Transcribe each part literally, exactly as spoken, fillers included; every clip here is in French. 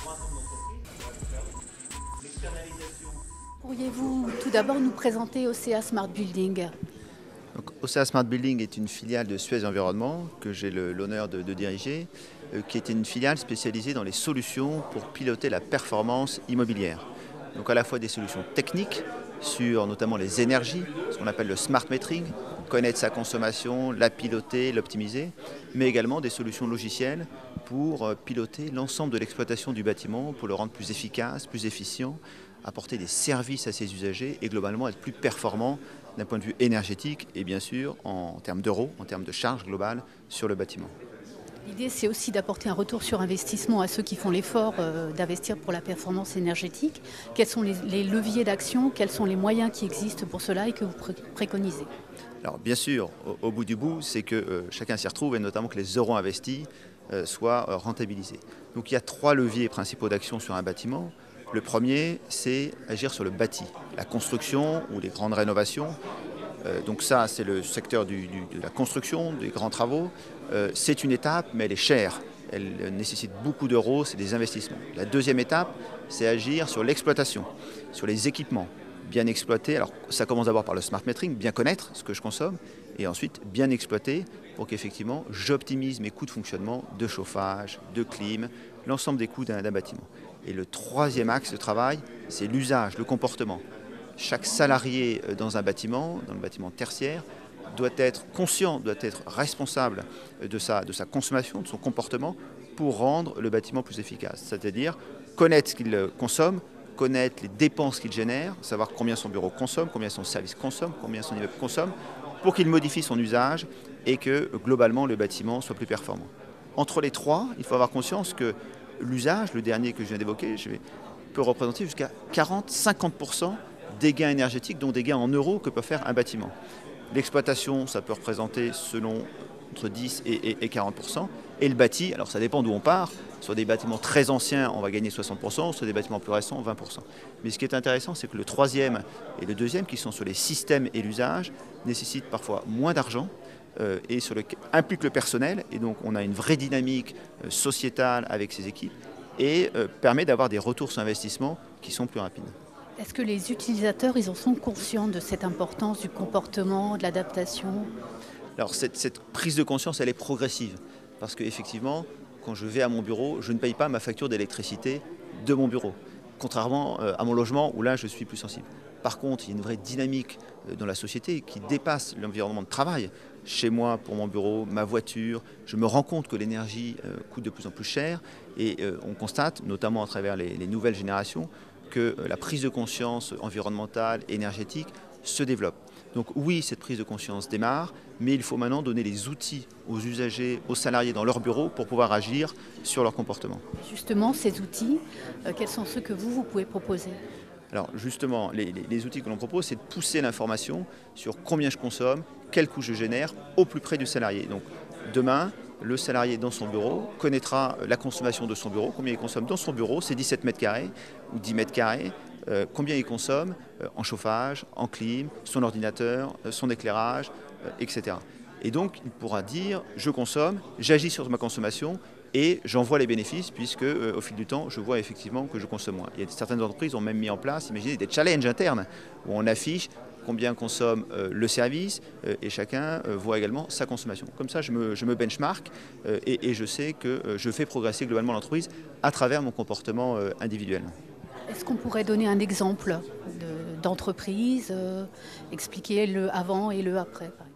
Pourriez-vous tout d'abord nous présenter O C A Smart Building? Donc, O C A Smart Building est une filiale de Suez Environnement que j'ai l'honneur de, de diriger, euh, qui est une filiale spécialisée dans les solutions pour piloter la performance immobilière. Donc à la fois des solutions techniques sur notamment les énergies, ce qu'on appelle le smart metering, connaître sa consommation, la piloter, l'optimiser, mais également des solutions logicielles pour piloter l'ensemble de l'exploitation du bâtiment, pour le rendre plus efficace, plus efficient, apporter des services à ses usagers et globalement être plus performant d'un point de vue énergétique et bien sûr en termes d'euros, en termes de charge globale sur le bâtiment. L'idée, c'est aussi d'apporter un retour sur investissement à ceux qui font l'effort euh, d'investir pour la performance énergétique. Quels sont les, les leviers d'action, quels sont les moyens qui existent pour cela et que vous pré préconisez? Alors bien sûr, au, au bout du bout, c'est que euh, chacun s'y retrouve et notamment que les euros investis euh, soient euh, rentabilisés. Donc il y a trois leviers principaux d'action sur un bâtiment. Le premier, c'est agir sur le bâti, la construction ou les grandes rénovations. Euh, donc ça, c'est le secteur du, du, de la construction, des grands travaux. Euh, c'est une étape, mais elle est chère. Elle nécessite beaucoup d'euros, c'est des investissements. La deuxième étape, c'est agir sur l'exploitation, sur les équipements, bien exploiter. Alors ça commence d'abord par le smart metering, bien connaître ce que je consomme, et ensuite bien exploiter pour qu'effectivement j'optimise mes coûts de fonctionnement, de chauffage, de clim, l'ensemble des coûts d'un bâtiment. Et le troisième axe de travail, c'est l'usage, le comportement. Chaque salarié dans un bâtiment, dans le bâtiment tertiaire, doit être conscient, doit être responsable de sa, de sa consommation, de son comportement pour rendre le bâtiment plus efficace. C'est-à-dire connaître ce qu'il consomme, connaître les dépenses qu'il génère, savoir combien son bureau consomme, combien son service consomme, combien son immeuble consomme, pour qu'il modifie son usage et que globalement le bâtiment soit plus performant. Entre les trois, il faut avoir conscience que l'usage, le dernier que je viens d'évoquer, peut représenter jusqu'à quarante à cinquante pour cent des gains énergétiques, donc des gains en euros que peut faire un bâtiment. L'exploitation, ça peut représenter selon entre dix et quarante pour cent. Et le bâti, alors ça dépend d'où on part. Sur des bâtiments très anciens, on va gagner soixante pour cent. Sur des bâtiments plus récents, vingt pour cent. Mais ce qui est intéressant, c'est que le troisième et le deuxième, qui sont sur les systèmes et l'usage, nécessitent parfois moins d'argent euh, et sur le, impliquent le personnel. Et donc on a une vraie dynamique euh, sociétale avec ces équipes et euh, permet d'avoir des retours sur investissement qui sont plus rapides. Est-ce que les utilisateurs, ils en sont conscients de cette importance du comportement, de l'adaptation? Alors cette, cette prise de conscience, elle est progressive. Parce qu'effectivement, quand je vais à mon bureau, je ne paye pas ma facture d'électricité de mon bureau. Contrairement à mon logement, où là, je suis plus sensible. Par contre, il y a une vraie dynamique dans la société qui dépasse l'environnement de travail. Chez moi, pour mon bureau, ma voiture, je me rends compte que l'énergie coûte de plus en plus cher. Et on constate, notamment à travers les, les nouvelles générations, que la prise de conscience environnementale, énergétique, se développe. Donc oui, cette prise de conscience démarre, mais il faut maintenant donner les outils aux usagers, aux salariés dans leur bureau pour pouvoir agir sur leur comportement. Justement, ces outils, euh, quels sont ceux que vous, vous pouvez proposer? Alors justement, les, les, les outils que l'on propose, c'est de pousser l'information sur combien je consomme, quel coût je génère au plus près du salarié. Donc demain, le salarié dans son bureau connaîtra la consommation de son bureau, combien il consomme dans son bureau, c'est dix-sept mètres carrés ou dix mètres carrés, euh, combien il consomme euh, en chauffage, en clim, son ordinateur, euh, son éclairage, euh, et cetera. Et donc il pourra dire, je consomme, j'agis sur ma consommation et j'en vois les bénéfices puisque euh, au fil du temps, je vois effectivement que je consomme moins. Il y a certaines entreprises ont même mis en place, imaginez, des challenges internes où on affiche combien consomme euh, le service euh, et chacun euh, voit également sa consommation. Comme ça, je me, je me benchmark euh, et, et je sais que euh, je fais progresser globalement l'entreprise à travers mon comportement euh, individuel. Est-ce qu'on pourrait donner un exemple d'entreprise, de, euh, expliquer le avant et le après, par exemple?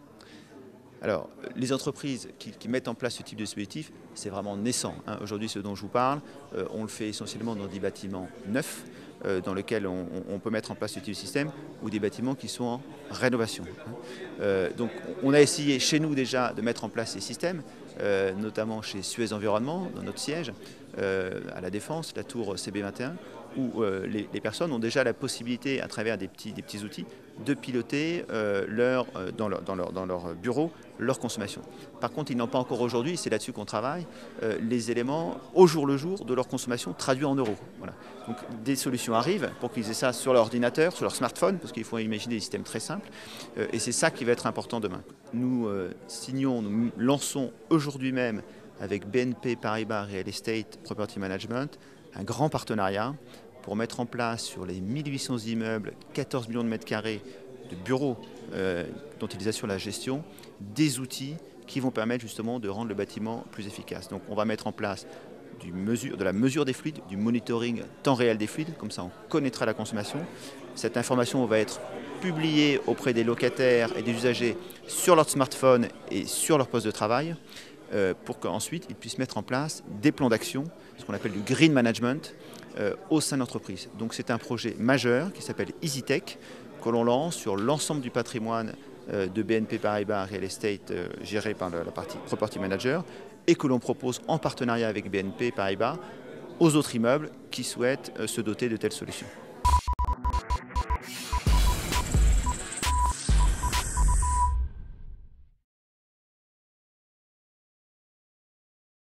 Alors, les entreprises qui, qui mettent en place ce type de dispositif, c'est vraiment naissant. Hein. Aujourd'hui, ce dont je vous parle, euh, on le fait essentiellement dans des bâtiments neufs, euh, dans lesquels on, on peut mettre en place ce type de système, ou des bâtiments qui sont en rénovation. Hein. Euh, donc, on a essayé chez nous déjà de mettre en place ces systèmes, euh, notamment chez Suez Environnement, dans notre siège, euh, à la Défense, la tour C B vingt et un, où euh, les, les personnes ont déjà la possibilité, à travers des petits, des petits outils, de piloter euh, leur, euh, dans, leur, dans, leur, dans leur bureau leur consommation. Par contre, ils n'ont pas encore aujourd'hui, c'est là-dessus qu'on travaille, euh, les éléments au jour le jour de leur consommation traduits en euros. Voilà. Donc des solutions arrivent pour qu'ils aient ça sur leur ordinateur, sur leur smartphone, parce qu'il faut imaginer des systèmes très simples, euh, et c'est ça qui va être important demain. Nous euh, signons, nous lançons aujourd'hui même avec B N P Paribas Real Estate Property Management un grand partenariat pour mettre en place sur les mille huit cents immeubles, quatorze millions de mètres carrés de bureaux euh, dont ils assurent la gestion, des outils qui vont permettre justement de rendre le bâtiment plus efficace. Donc on va mettre en place du mesure, de la mesure des fluides, du monitoring temps réel des fluides, comme ça on connaîtra la consommation. Cette information va être publiée auprès des locataires et des usagers sur leur smartphone et sur leur poste de travail, euh, pour qu'ensuite ils puissent mettre en place des plans d'action, ce qu'on appelle du green management, euh, au sein de l'entreprise. Donc c'est un projet majeur qui s'appelle EasyTech, que l'on lance sur l'ensemble du patrimoine euh, de B N P Paribas Real Estate, euh, géré par la, la partie Property Manager, et que l'on propose en partenariat avec B N P Paribas aux autres immeubles qui souhaitent euh, se doter de telles solutions.